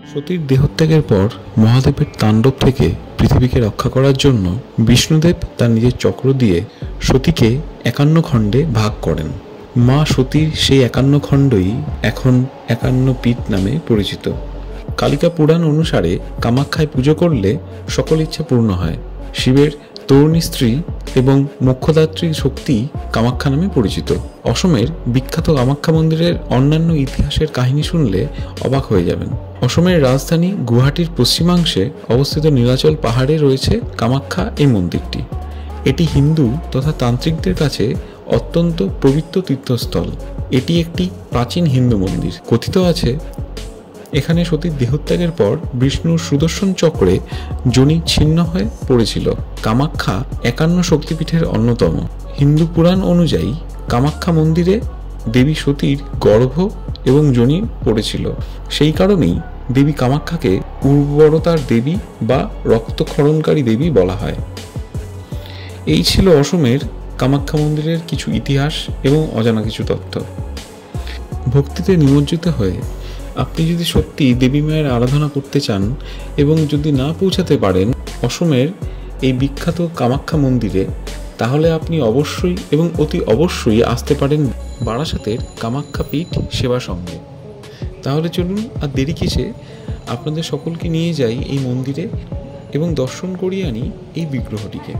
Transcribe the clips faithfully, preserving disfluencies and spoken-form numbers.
সতীর দেহত্যাগের পর মহাদেবের তাণ্ডব থেকে পৃথিবীকে রক্ষা করার জন্য বিষ্ণুদেব তার নিজের চক্র দিয়ে সতীকে একান্ন খণ্ডে ভাগ করেন। মা সতীর সেই একান্ন খণ্ডই এখন একান্ন পীঠ নামে পরিচিত। কালিকা পুরাণ অনুসারে কামাখ্যায় পুজো করলে সকল ইচ্ছা পূর্ণ হয়। শিবের তরুণী স্ত্রী এবং মোক্ষদাত্রী শক্তি কামাখ্যা নামে পরিচিত। অসমের বিখ্যাত কামাখ্যা মন্দিরের অন্যান্য ইতিহাসের কাহিনী শুনলে অবাক হয়ে যাবেন। অসমের রাজধানী গুয়াহাটির পশ্চিমাংশে অবস্থিত নীলাচল পাহাড়ে রয়েছে কামাখ্যা এই মন্দিরটি। এটি হিন্দু তথা তান্ত্রিকদের কাছে অত্যন্ত পবিত্র তীর্থস্থল। এটি একটি প্রাচীন হিন্দু মন্দির। কথিত আছে এখানে সতীর দেহত্যাগের পর বিষ্ণুর সুদর্শন চক্রে যোনি ছিন্ন হয়ে পড়েছিল। কামাখ্যা একান্ন শক্তিপীঠের অন্যতম। হিন্দু পুরাণ অনুযায়ী কামাখ্যা মন্দিরে দেবী সতীর গর্ভ এবং যোনি পড়েছিল। সেই কারণেই দেবী কামাখ্যাকে উর্বরতার দেবী বা রক্তক্ষরণকারী দেবী বলা হয়। এই ছিল অসমের কামাখ্যা মন্দিরের কিছু ইতিহাস এবং অজানা কিছু তথ্য। ভক্তিতে নিমজ্জিত হয়ে আপনি যদি সত্যি দেবী মায়ের আরাধনা করতে চান এবং যদি না পৌঁছাতে পারেন অসমের এই বিখ্যাত কামাখ্যা মন্দিরে, তাহলে আপনি অবশ্যই এবং অতি অবশ্যই আসতে পারেন বারাসাতের কামাখ্যা পীঠ সেবা সঙ্গে। তাহলে চলুন আর দেরি কিসে, আপনাদের সকলকে নিয়ে যাই এই মন্দিরে এবং দর্শন করিয়ে আনি এই বিগ্রহটিকে।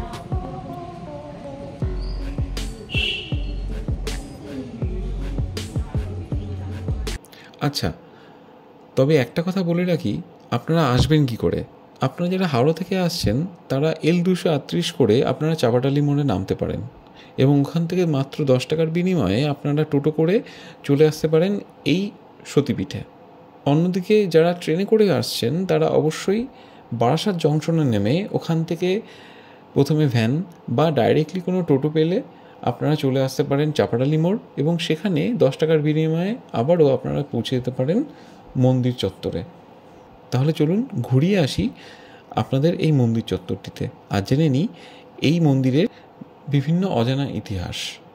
আচ্ছা, তবে একটা কথা বলে রাখি, আপনারা আসবেন কি করে। আপনারা যারা হাওড়া থেকে আসছেন তারা এল দুশো আটত্রিশ করে আপনারা চাপাটালি মোড়ে নামতে পারেন এবং ওখান থেকে মাত্র দশ টাকার বিনিময়ে আপনারা টোটো করে চলে আসতে পারেন এই সতীপীঠে। অন্যদিকে যারা ট্রেনে করে আসছেন তারা অবশ্যই বারাসাত জংশনে নেমে ওখান থেকে প্রথমে ভ্যান বা ডাইরেক্টলি কোনো টোটো পেলে আপনারা চলে আসতে পারেন চাপাটালি মোড় এবং সেখানে দশ টাকার বিনিময়ে আবারও আপনারা পৌঁছে যেতে পারেন মন্দির চত্বরে। তাহলে চলুন ঘুরিয়ে আসি আপনাদের এই মন্দির চত্বরটিতে আর জেনে নিই এই মন্দিরের বিভিন্ন অজানা ইতিহাস।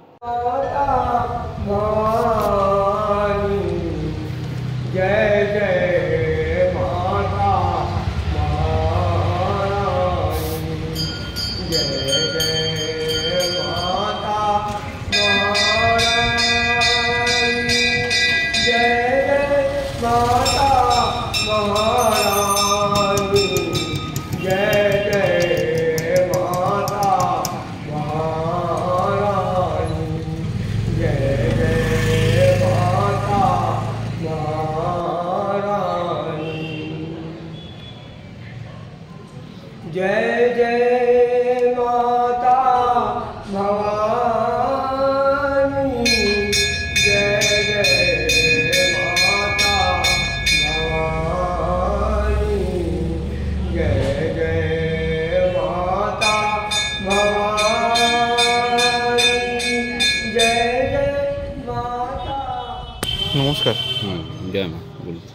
নমস্কার। হুম জয় মা।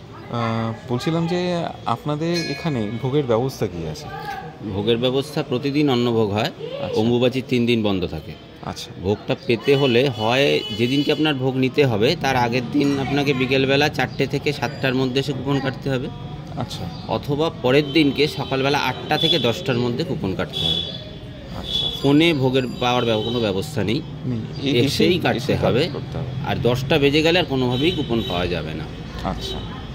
বলছিলাম যে আপনাদের এখানে ভোগের ব্যবস্থা কি আছে? ভোগের ব্যবস্থা প্রতিদিন অন্নভোগ হয়। অম্বুবাচীর তিন দিন বন্ধ থাকে। আচ্ছা, ভোগটা পেতে হলে হয় যেদিনকে আপনার ভোগ নিতে হবে তার আগের দিন আপনাকে বিকেলবেলা চারটে থেকে সাতটার মধ্যে এসে কুপন কাটতে হবে। আচ্ছা, অথবা পরের দিনকে সকালবেলা আটটা থেকে দশটার মধ্যে কুপন কাটতে হবে। আচ্ছা, ফোনে ভোগের পাওয়ার কোনো ব্যবস্থা নেই, এসেই কাটতে হবে। আর দশটা বেজে গেলে আর কোনোভাবেই কুপন পাওয়া যাবে না। আচ্ছা,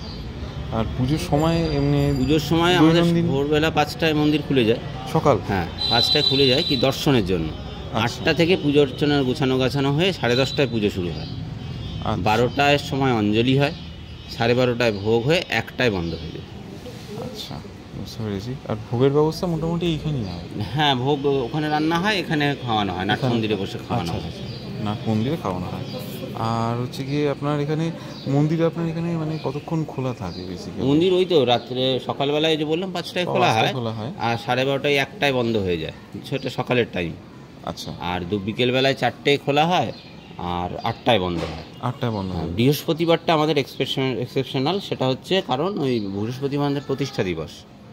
আর পুজোর সময় এমনি পুজোর সময় আমাদের ভোরবেলা পাঁচটায় মন্দির খুলে যায়। সকাল? হ্যাঁ, পাঁচটায় খুলে যায় কি দর্শনের জন্য। আটটা থেকে পুজো অর্চনার গুছানো গাছানো হয়ে সাড়ে দশটায় পুজো শুরু হয়। বারোটায় সময় অঞ্জলি হয়, সাড়ে বারোটায় ভোগ হয়ে একটায় বন্ধ হয়ে যায়। আচ্ছা, বুঝতে পেরেছি। আর ভোগের ব্যবস্থা মোটামুটি এইখানেই হয়? হ্যাঁ, ভোগ ওখানে রান্না হয়, এখানে খাওয়ানো হয়, নাট মন্দিরে বসে খাওয়ানো হয়। নাট মন্দিরে খাওয়ানো হয়। আর হচ্ছে গিয়ে আপনার এখানে মন্দিরে আপনার এখানে মানে কতক্ষণ খোলা থাকে বেসিক্যালি? মন্দির ওই তো রাত্রে সকালবেলায় যে বললাম পাঁচটায় খোলা হয়, আর সাড়ে বারোটায় একটায় বন্ধ হয়ে যায়, সেটা সকালের টাইম। আচ্ছা, আর দু বিকেলবেলায় চারটেয় খোলা হয় আর আটটায় বন্ধ হয়। আটটায় বন্ধ হয়। বৃহস্পতিবারটা আমাদের এক্সেপশন এক্সেপশনাল সেটা হচ্ছে কারণ ওই বৃহস্পতিবারের প্রতিষ্ঠা দিবস,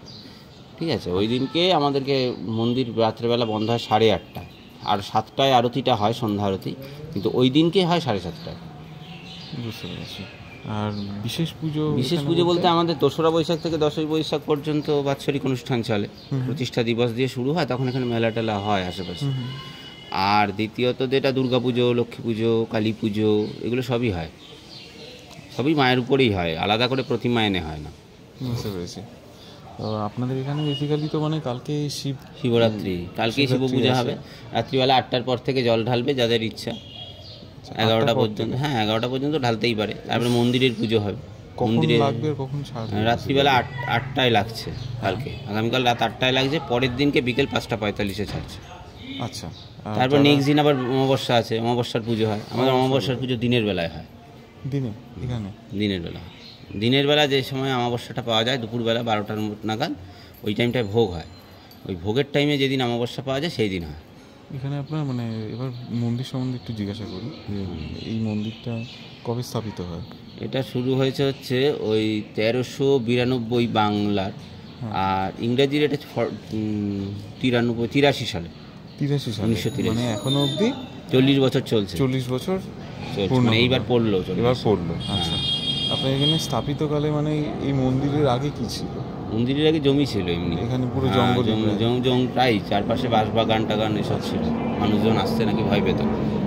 ঠিক আছে? ওই দিনকে আমাদেরকে মন্দির রাত্রেবেলা বন্ধ হয় সাড়ে আটটায়, আর সাতটায় আরতিটা হয়, সন্ধ্যা আরতি, কিন্তু ওই দিনকে হয় সাড়ে সাতটায়। বুঝতে পেরেছি। আর বিশেষ পুজো বিশেষ এখানে পুজো বলতে আমাদের দোসরা বৈশাখ থেকে দশই বৈশাখ পর্যন্ত বাৎসরিক অনুষ্ঠান চলে। প্রতিষ্ঠা দিবস দিয়ে শুরু হয়, তখন এখানে মেলা টেলা হয় আশেপাশে। আর দ্বিতীয়ত যেটা দুর্গা পুজো, লক্ষ্মী পুজো, কালী পুজো, এগুলো সবই হয়, সবই মায়ের উপরেই হয়, আলাদা করে প্রতিমা এনে হয় না। বুঝতে পেরেছি। তো আপনাদের এখানে বেসিক্যালি তো মানে কালকে শিব শিবরাত্রি, কালকেই শিব পূজা হবে। রাত্রিবেলা আটটার পর থেকে জল ঢালবে যাদের ইচ্ছা, এগারোটা পর্যন্ত। হ্যাঁ, এগারোটা পর্যন্ত ঢালতেই পারে। তারপরে মন্দিরের পুজো হবে। মন্দিরে রাত্রিবেলা আট আটটায় লাগছে কালকে, আগামীকাল রাত আটটায় লাগছে, পরের দিনকে বিকেল পাঁচটা পঁয়তাল্লিশে ছাড়ছে। আচ্ছা, তারপর নেক্সট দিন আবার অমাবস্যা আছে, অমাবস্যার পুজো হয়। আমাদের অমাবস্যার পুজো দিনের বেলায় হয়। দিনে এখানে দিনের বেলা দিনের বেলা যে সময় অমাবস্যাটা পাওয়া যায়, দুপুরবেলা বারোটার নাগাদ, ওই টাইমটায় ভোগ হয়। ওই ভোগের টাইমে যেদিন অমাবস্যা পাওয়া যায় সেই দিন হয় এখানে আপনার। মানে এবার মন্দির সম্বন্ধে একটু জিজ্ঞাসা করি, এই মন্দিরটা কবে স্থাপিত হয়? এটা শুরু হয়েছে হচ্ছে ওই তেরোশো বিরানব্বই বাংলার, আর ইংরেজির এটা তিরানব্বই তিরাশি সালে তিরাশি সালে উনিশশো তিরাশি মানে এখনো অবধি চল্লিশ বছর চলছে। চল্লিশ বছর মানে এইবার পড়লো এবার পড়লো আচ্ছা, আপনার এখানে স্থাপিতকালে মানে এই মন্দিরের আগে কি ছিল? মন্দিরের আগে জমি ছিল এমনি, এখানে পুরো জঙ্গল, জঙ্গল প্রায় চারপাশে বাঁশ বাগান টাগান এসব ছিল। মানুষজন আসতে নাকি ভয় পেত।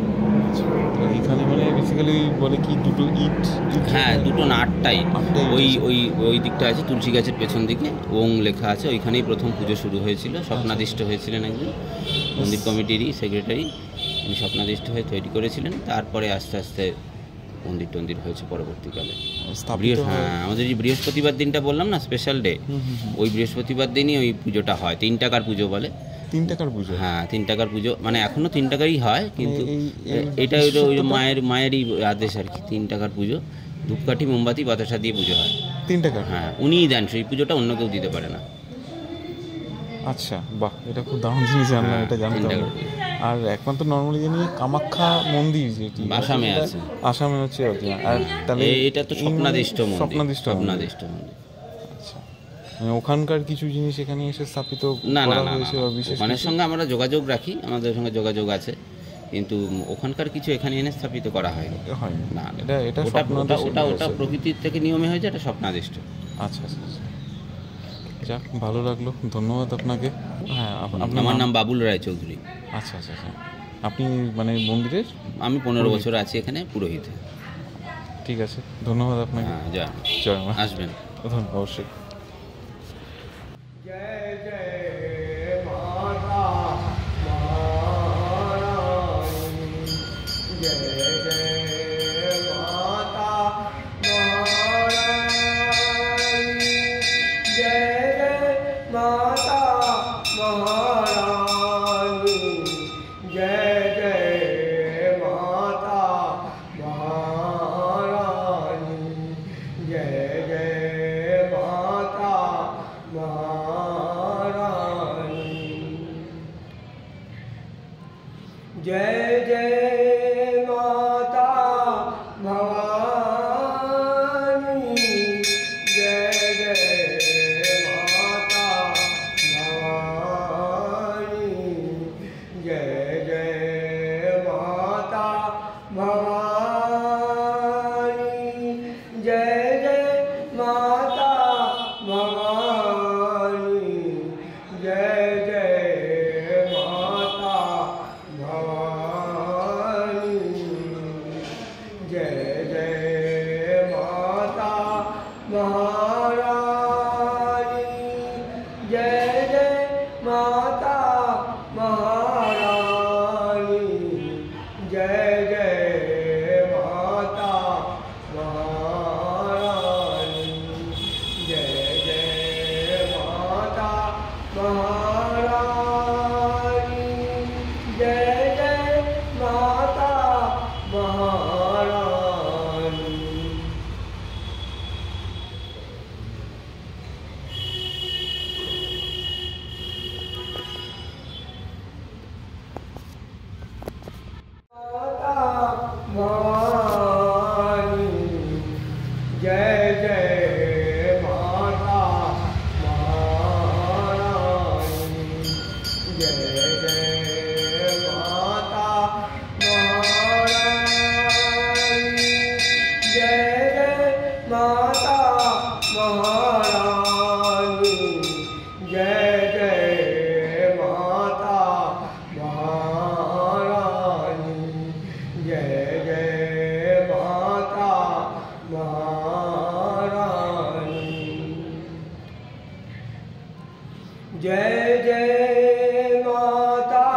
এখানে মানে বেসিক্যালি বলে কি দুটো ইট? হ্যাঁ, দুটো না, আটটা ইট। ওই ওই ওই দিকটা আছে, তুলসী গাছের পেছন দিকে ওং লেখা আছে, ওইখানেই প্রথম পুজো শুরু হয়েছিল। স্বপ্নাদিষ্ট হয়েছিলেন একজন মন্দির কমিটিরই সেক্রেটারি, উনি স্বপ্নাদিষ্ট হয়ে তৈরি করেছিলেন। তারপরে আস্তে আস্তে মন্দির টন্দির হয়েছে পরবর্তীকালে। হ্যাঁ, আমাদের যে বৃহস্পতিবার দিনটা বললাম না স্পেশাল ডে, ওই বৃহস্পতিবার দিনই ওই পুজোটা হয়। তিন টাকার পুজো বলে। তিন টাকার পুজো? হ্যাঁ, তিন টাকার পুজো, মানে এখনো তিন টাকারই হয়, কিন্তু এটা হলো ওই মায়ের মায়েরই আদেশ আর কি। তিন টাকার পুজো, ধূপকাঠি মোমবাতি বাতাসা দিয়ে পুজো হয়। তিন টাকা? হ্যাঁ, উনিই দেন সেই পুজোটা, অন্য কেউ দিতে পারে না। আচ্ছা, বাহ, এটা খুব দারুণ জিনিস জানলাম, এটা জানতাম। আর একমাত্র নর্মালি জানি কামাখ্যা মন্দির যেটি আসামে আছে, আসামে হচ্ছে। আর তাহলে এটা তো স্বপ্নাদিষ্ট মন্দির। স্বপ্নাদিষ্ট স্বপ্নাদিষ্ট মন্দির। আচ্ছা, মানে ওখানকার কিছু জিনিস এখানে এসে স্থাপিত না না করা হয়েছে বা বিশেষ ওখানের সঙ্গে আমরা যোগাযোগ রাখি, আমাদের সঙ্গে যোগাযোগ আছে, কিন্তু ওখানকার কিছু এখানে এনে স্থাপিত করা হয়নি। না, এটা এটা ওটা ওটা ওটা প্রকৃতির থেকে নিয়মে হয়েছে, এটা স্বপ্নাদিষ্ট। আচ্ছা আচ্ছা, যাক, ভালো লাগলো, ধন্যবাদ আপনাকে। হ্যাঁ, আমার নাম বাবুল রায় চৌধুরী। আচ্ছা আচ্ছা আচ্ছা, আপনি মানে মন্দিরের? আমি পনেরো বছর আছি এখানে পুরোহিত। ঠিক আছে, ধন্যবাদ আপনাকে। হ্যাঁ, যা জয় মা। আসবেন অবশ্যই। महारानी जय जय माता महारानी जय जय माता महारानी जय जय माता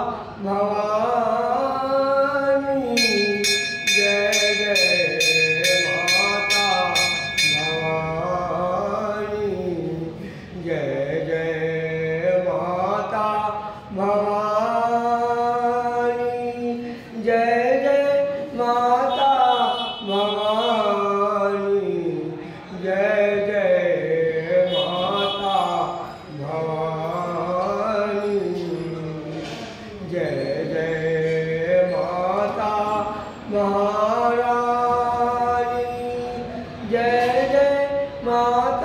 भवानी जय जय माता भवानी जय जय माता भवानी जय जय माता भवानी जय जय माता भवानी जय जय माता महारानी जय जय माता